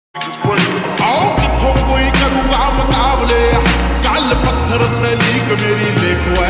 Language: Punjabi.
आओ किथों कोई करूगा मुकाबले, गल पत्थर ते लीक मेरी लिखवा